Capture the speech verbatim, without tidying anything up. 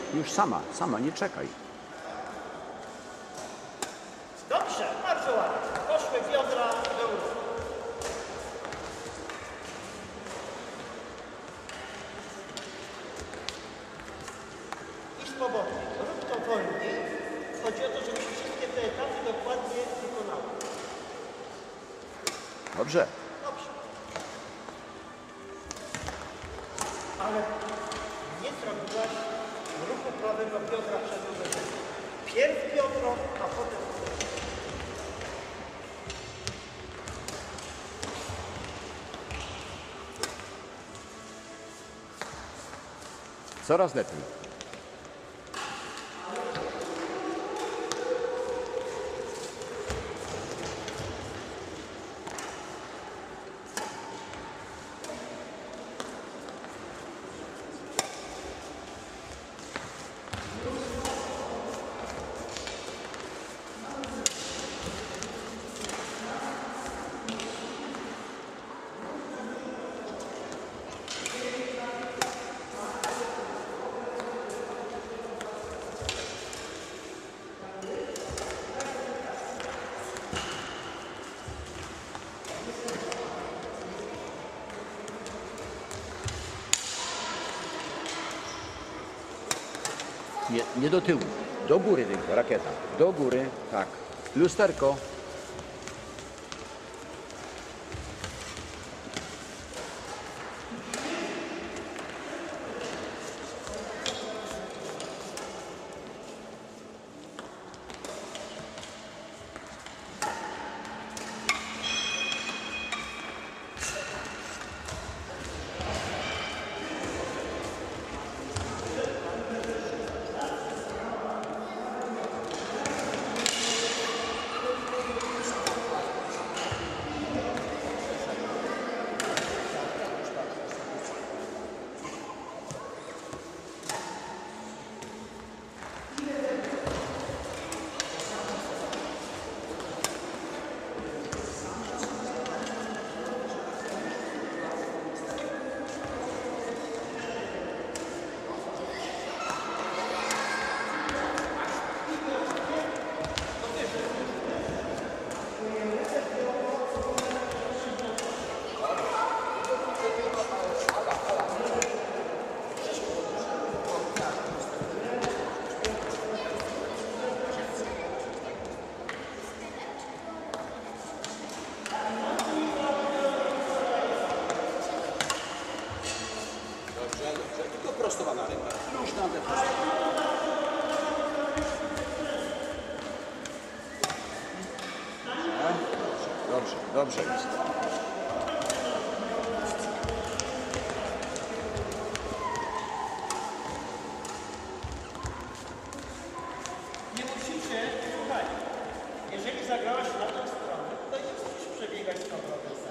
Już sama, sama, nie czekaj. Dobrze, bardzo ładnie. Poszły biodra do góry. I swobodnie. Rób to wolniej. Chodzi o to, żebyś wszystkie te etapy dokładnie wykonała. Dobrze. Dobrze. Ale nie zrobiłaś ruchu prawego biodra przed uderzeniem. Pierw biodro, a potem uderzenie. Coraz lepiej. Nie, nie do tyłu. Do góry tylko, rakieta. Do góry, tak. Lusterko. Tylko prostowana ręka. Luźna, ale prostowana. Dobrze, dobrze jest. Nie musicie, słuchaj, jeżeli zagrałaś na tą stronę, to nie musisz przebiegać z powrotem.